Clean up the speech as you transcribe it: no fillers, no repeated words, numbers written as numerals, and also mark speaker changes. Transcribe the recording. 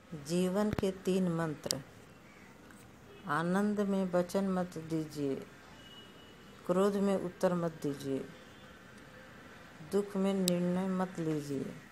Speaker 1: जीवन के 3 मंत्र। आनंद में वचन मत दीजिए, क्रोध में उत्तर मत दीजिए, दुख में निर्णय मत लीजिए।